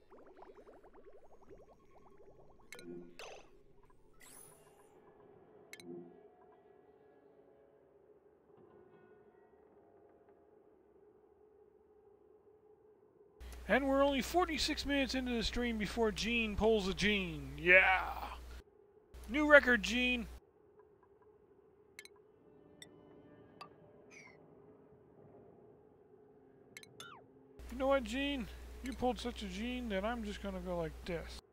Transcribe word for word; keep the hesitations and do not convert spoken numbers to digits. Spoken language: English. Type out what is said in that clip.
And we're only forty-six minutes into the stream before Gene pulls a Gene. Yeah! New record, Gene! You know what, Gene? You pulled such a Gene that I'm just gonna go like this.